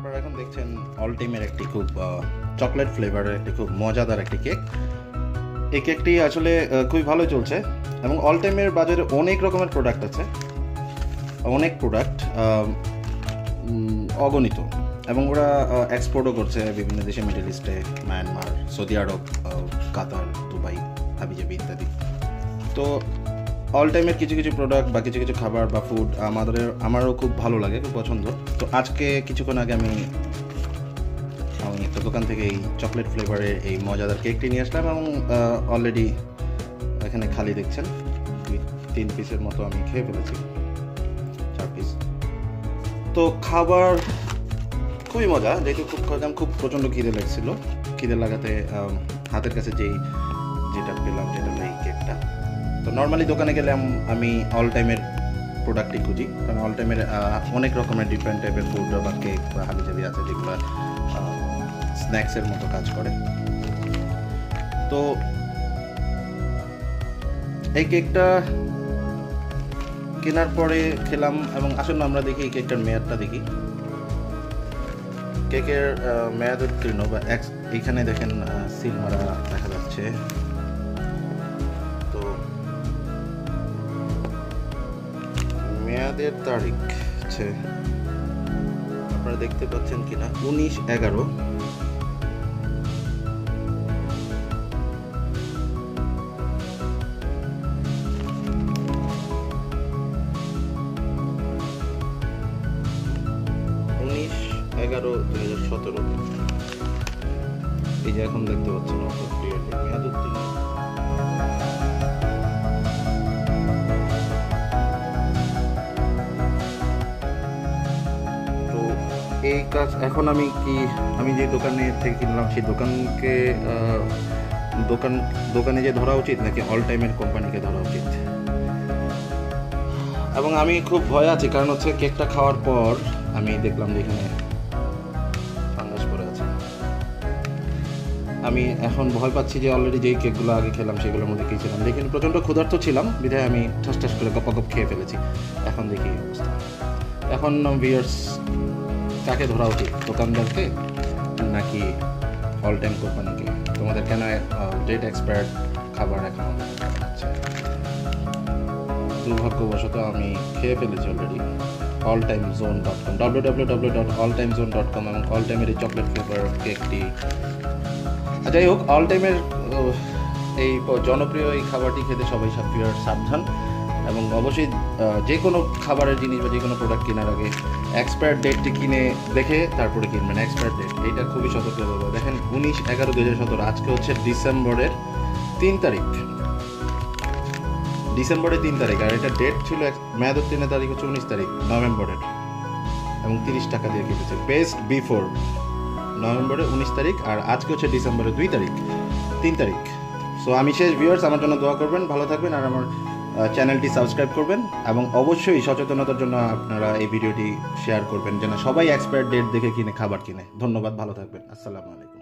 আপনারা এখন দেখছেন অল টাইমের একটি খুব চকলেট ফ্লেভারের একটি খুব মজাদার একটি কেক। এই কেকটি আসলে খুবই ভালো চলছে এবং অল টাইমের বাজারে অনেক রকমের প্রোডাক্ট আছে, অনেক প্রোডাক্ট অগণিত, এবং ওরা এক্সপোর্টও করছে বিভিন্ন দেশে, মিডল ইস্টে, মায়ানমার, সৌদি আরব, কাতার, দুবাই, হাবিজাবি ইত্যাদি। তো অল টাইমের কিছু কিছু প্রোডাক্ট বা কিছু কিছু খাবার বা ফুড আমারও খুব ভালো লাগে, খুব পছন্দ। তো আজকে কিছুক্ষণ আগে আমি একটা দোকান থেকে এই চকলেট ফ্লেভারের এই মজাদার কেকটি নিয়ে আসলাম এবং অলরেডি এখানে খালি দেখছেন 3 পিসের মতো আমি খেয়ে ফেলেছি, 4 পিস। তো খাবার খুবই মজা, যেহেতু খুব প্রচণ্ড খিদে লাগছিল। খিদে লাগাতে হাতের কাছে যেটা পেলাম সেটা এই কেকটা। তো নর্মালি দোকানে গেলে আমি অল টাইমের প্রোডাক্টই খুঁজি, কারণ অল টাইমের অনেক রকমের ডিফারেন্ট টাইপের ফুড বা কেক বা হাবিজাবি আছে যেগুলো স্ন্যাক্সের মতো কাজ করে। তো এই কেকটা কেনার পরে খেলাম এবং আসলে আমরা দেখি এই কেকটার মেয়াদটা দেখি। কেকের মেয়াদ উত্তীর্ণ বা এইখানে দেখেন সিল মারা দেখা যাচ্ছে। তো মেয়াদের তারিখ আছে, আপনারা দেখতে পাচ্ছেন কিনা, 19/11। এই যে এখন দেখতে পাচ্ছেন মেয়াদ উত্তীর্ণ। তো এই কাজ এখন আমি যে দোকানে থেকে কিনলাম সেই দোকানে যে ধরা উচিত নাকি অল টাইমের কোম্পানিকে ধরা উচিত। এবং আমি খুব ভয় আছি, কারণ হচ্ছে কেকটা খাওয়ার পর আমি দেখলাম যে এখানে ফাঙ্গাস পড়ে আছে। আমি এখন ভয় পাচ্ছি যে অলরেডি যেই কেকগুলো আগে খেলাম সেগুলোর মধ্যে কী ছিলাম। দেখি প্রচণ্ড ক্ষুধার্ত ছিলাম, বিধায় আমি ঠাস করে গপ খেয়ে ফেলেছি। এখন দেখি অবস্থা। এখন ভিউয়ার্স, কাকে ধরা উচিত, দোকানদারকে নাকি অল টাইম কোম্পানিকে? তোমাদের কেন ডেট এক্সপায়ার্ড খাবার এখন আছে? দুর্ভাগ্যবশত আমি খেয়ে ফেলেছি অলরেডি। alltimezone.com, www.alltimezone.com এবং অল টাইমের এই চকলেট ফ্লেভার কেকটি। যাই হোক, অল টাইমের এই জনপ্রিয় এই খাবারটি খেতে সবাই সাবধান, এবং অবশ্যই যে কোনো খাবারের জিনিস বা যে কোনো প্রোডাক্ট কেনার আগে এক্সপায়ার ডেটটি কিনে দেখে তারপরে কিনবেন। এক্সপায়ার ডেট এইটা খুবই সতর্ক হবে। দেখেন 19/11/2017, আজকে হচ্ছে ডিসেম্বরের 3 তারিখ। ডিসেম্বরের 3 তারিখ, আর এটা ডেট ছিল মেয়াদ উত্তীর্ণের তারিখ হচ্ছে 19 তারিখ নভেম্বরের, এবং 30 টাকা দিয়ে কিনেছে। বেস্ট বিফোর নভেম্বরের 19 তারিখ, আর আজকে হচ্ছে ডিসেম্বরের 3 তারিখ। সো আমি শেষ। ভিউয়ার্স, আমার জন্য দোয়া করবেন, ভালো থাকবেন, আর আমার চ্যানেলটি সাবস্ক্রাইব করবেন, এবং অবশ্যই সচেতনতার জন্য আপনারা এই ভিডিওটি শেয়ার করবেন যেন সবাই এক্সপায়ার ডেট দেখে খাবার কিনে। ধন্যবাদ, ভালো থাকবেন, আসসালামু আলাইকুম।